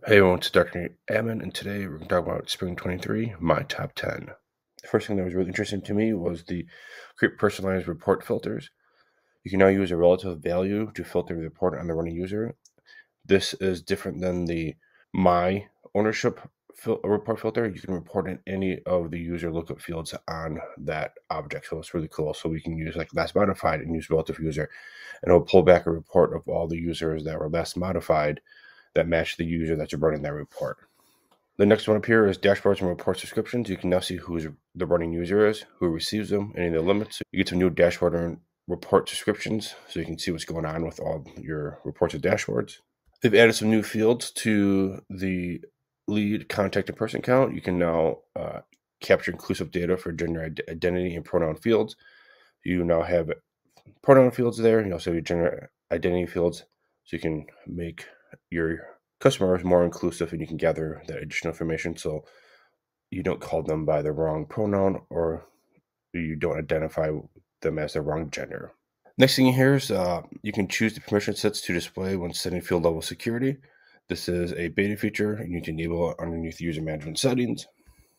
Hey everyone, it's Dr. Ammon, and today we're going to talk about Spring 23, my top 10. The first thing that was really interesting to me was the create personalized report filters. You can now use a relative value to filter the report on the running user. This is different than the my ownership report filter. You can report in any of the user lookup fields on that object, so it's really cool. So we can use like last modified and use relative user, and it'll pull back a report of all the users that were last modified that match the user that's running that report. The next one up here is dashboards and report subscriptions. You can now see who the running user is, who receives them, any of the limits. You get some new dashboard and report subscriptions, so you can see what's going on with all your reports and dashboards. They've added some new fields to the lead, contact, and person count. You can now capture inclusive data for gender identity and pronoun fields. You now have pronoun fields there. You also have your gender identity fields, so you can make your customers more inclusive, and you can gather that additional information so you don't call them by the wrong pronoun or you don't identify them as the wrong gender. Next thing here is you can choose the permission sets to display when setting field level security. This is a beta feature, and you can enable it underneath user management settings.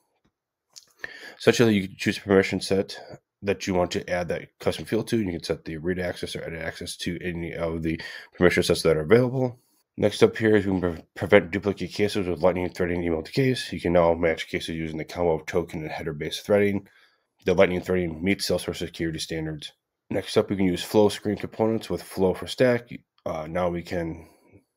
Essentially, you can choose a permission set that you want to add that custom field to. You can set the read access or edit access to any of the permission sets that are available. Next up here is we can prevent duplicate cases with Lightning threading email to case. You can now match cases using the combo of token and header-based threading. The Lightning threading meets Salesforce security standards. Next up, we can use flow screen components with flow for Stack. Now we can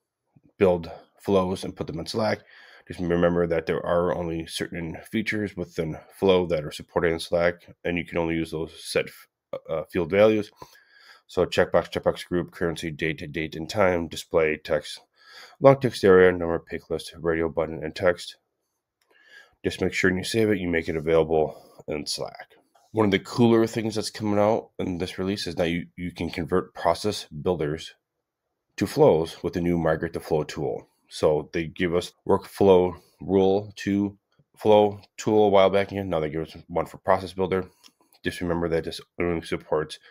build flows and put them in Slack. Just remember that there are only certain features within flow that are supported in Slack, and you can only use those set field values. So checkbox group, currency, date, and time, display, text, long text area, number, pick list, radio button, and text. Just make sure when you save it, you make it available in Slack. One of the cooler things that's coming out in this release is that you can convert process builders to flows with the new Migrate to Flow tool. So they give us workflow rule to flow tool a while back again. Now they give us one for process builder. Just remember that this only supports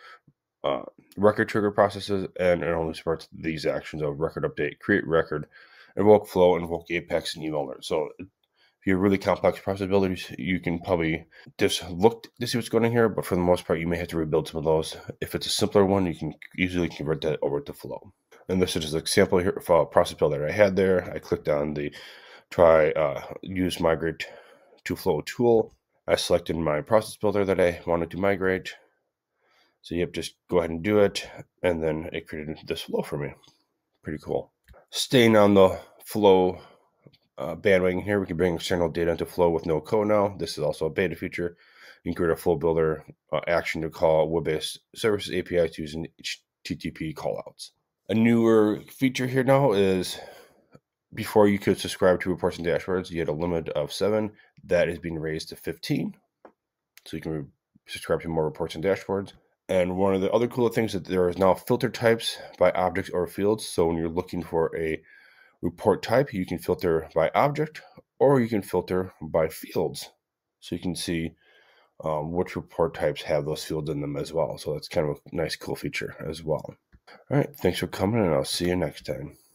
record trigger processes, and it only supports these actions of record update, create record, invoke flow, invoke apex, and email alert. So if you have really complex process builders, you can probably just look to see what's going on here, but for the most part, you may have to rebuild some of those. If it's a simpler one, you can easily convert that over to flow. And this is just an example here for a process builder I had there. I clicked on the use Migrate to Flow tool. I selected my process builder that I wanted to migrate. So yep, just go ahead and do it, and then it created this flow for me. Pretty cool. Staying on the flow bandwagon here, we can bring external data into flow with no code now. This is also a beta feature. You can create a flow builder action to call web-based services APIs using HTTP callouts. A newer feature here now is before you could subscribe to reports and dashboards, you had a limit of 7. That is being raised to 15. So you can subscribe to more reports and dashboards. And one of the other cool things is that there is now filter types by objects or fields. So when you're looking for a report type, you can filter by object, or you can filter by fields. So you can see which report types have those fields in them as well. So that's kind of a nice, cool feature as well. All right, thanks for coming, and I'll see you next time.